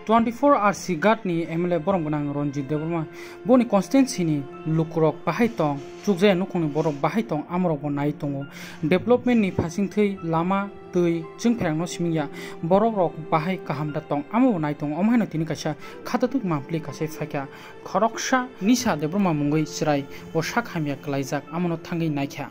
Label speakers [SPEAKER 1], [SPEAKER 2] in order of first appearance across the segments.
[SPEAKER 1] 24 RC Gatni MLA Borong Banang Ronjit Deborma Boni Constancy ni Lukurok Bahaitong Jugze Nukuni Borok Bahaitong Amrok Naitongo Development ni Passing Tui Lama Tui Jungperang no Simia Borok Bahai Kahamdatong Amo Naitong Omhano Tinikasha Katatuk Mampli Kase Faka Koroksha Nisa Deborma Mungoi Sirai or Shakhamia Klaizak Amono Tangi Naika.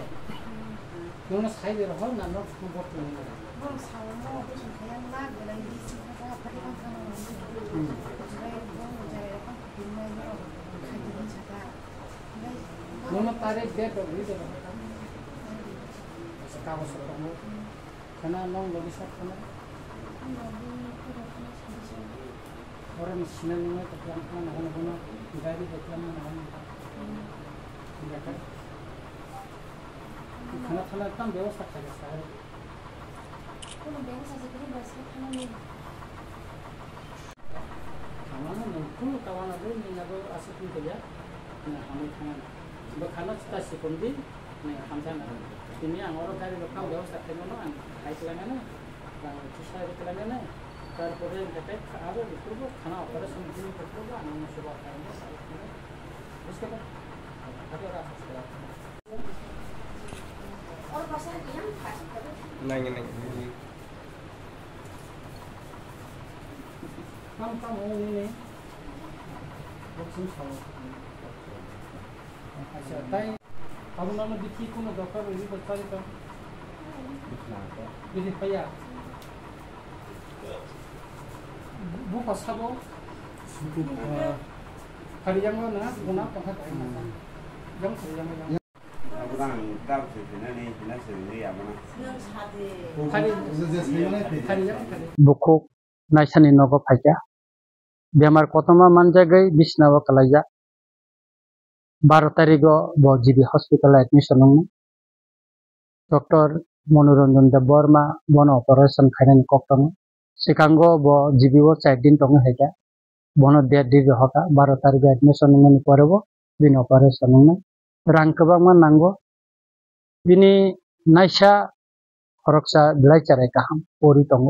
[SPEAKER 1] Nono tarik dia tu beri dia. Sekarang sekarang, karena nong lagi sat karena orang Cina ni macam mana mana gari macam mana tidak kan? Karena tam व्यवस्था करे सारे. Kalau व्यवस्था seperti berasa karena ni. Karena nongkul kawan ada ni nago asal pun kerja, nah kami kawan. Berkala kita sekundi, nih hamzah. Ini yang orang dari lokal व्यवस्था करने ना, खाई चलाने ना, चुस्सा चलाने ना, terus kita ada di situ, खाना orang semua itu juga, nama sudah kayaknya salah. Terus kita, ada rasa sekarang. Orang pasal yang kasih tapi. Neng. Kamu ini, boxing salah. अच्छा ताई अब उन्होंने दिखी को ना डॉक्टर वही बता देता ये भैया वो फंसा वो हरियाणा में ना गुना पहुंचा जम हरियाणा में अब रांग दाब से ना से नहीं आना
[SPEAKER 2] बुको नाइसनी नगो फाइजा बेमार कोतमा मानजा गई बिसनावा कलाइजा 12 तारीख को जीबी हॉस्पिटल एडमिशन होंगे डॉक्टर मनोरंजन देव बर्मा बन ऑपरेशन खाने कॉक्टम सिकांगो वो जीबी वो 4 दिन तंग है क्या बन डेट दी होगा 12 तारीख को एडमिशन होंगे पर वो बिन ऑपरेशन होंगे रंग कबांग मान नांगो बिनी नाइसा खरकसा बिलाई चराई कहम पोरी तंगो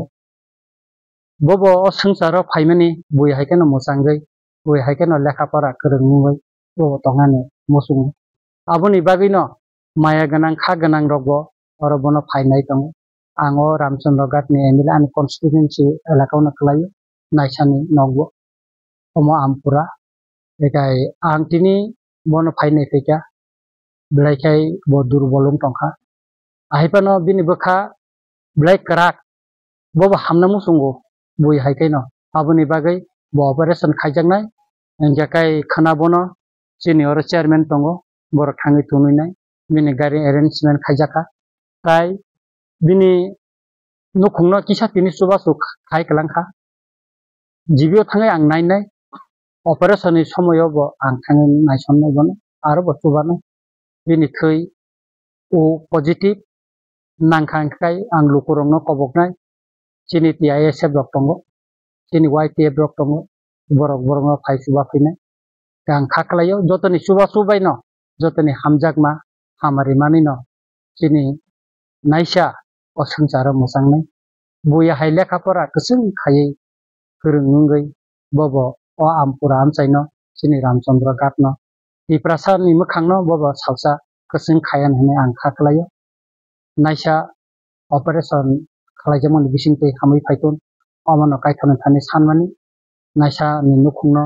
[SPEAKER 2] वो असंसारो फाइमनी बुई है क्या न मुसांगई बुई है क्या न लेखा पढ़ा करंगुई वो तंगाने मुसुंग अबुनी बागिनो माया गनां खा गनां रगो और बनो फाइनाय तंगो आंगो रामचंद्र गाटनि एमिला आन कन्स्टिट्युएन्सी एलाकावनो खलायो नाइसानि नगो अमो आमपुरा एकाय आंटिनि बनो फाइनाय फैका ब्लाइखाय बो दुरबलम तंखा आहिपानो बिनि बखा ब्लाइक क्राक बो हामना मुसुंगो बुइ हायखायनो अबुनि बागै बो ऑपरेशन खायजांनाय एंजाकाय खाना बनो Senior chairman tongo borok thangi tununai bini gari arrangement khaijaka tai bini nukhungno kisa tini subasu khai kalangkha jibio thangai ang nainai operation ni somoyo bo ang thangai naisonnai bono aro bo tubano bini thoi o positive nangkhangkai ang lukurongno koboknai chini TISF rok tongo chini YTF rok tongo borok borokno phai suba phinai yang kakalayo jotoni suba no jotoni hamjakma hamari manino sini naisa osangcara musangnai buya haile kapora kesung khayai kerungungai bobo o ampura amchaino sini ramchandra gatno iprasa ni mukhangno bobo salsa kesung khayan hene ang kakalayo naisa operation khalajamon bisingte hamai phaitun amano kaithana thani sanmani naisa ni nukhungno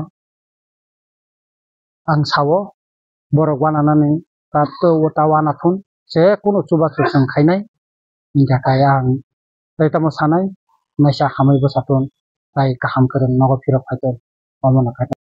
[SPEAKER 2] ang sawo borok wananani tato wana thun je kuno chuba susang khainai ninja kaya ang taitamo sanai naisa hamai bosatun tai kaham kereng nogo phirok phaiton amona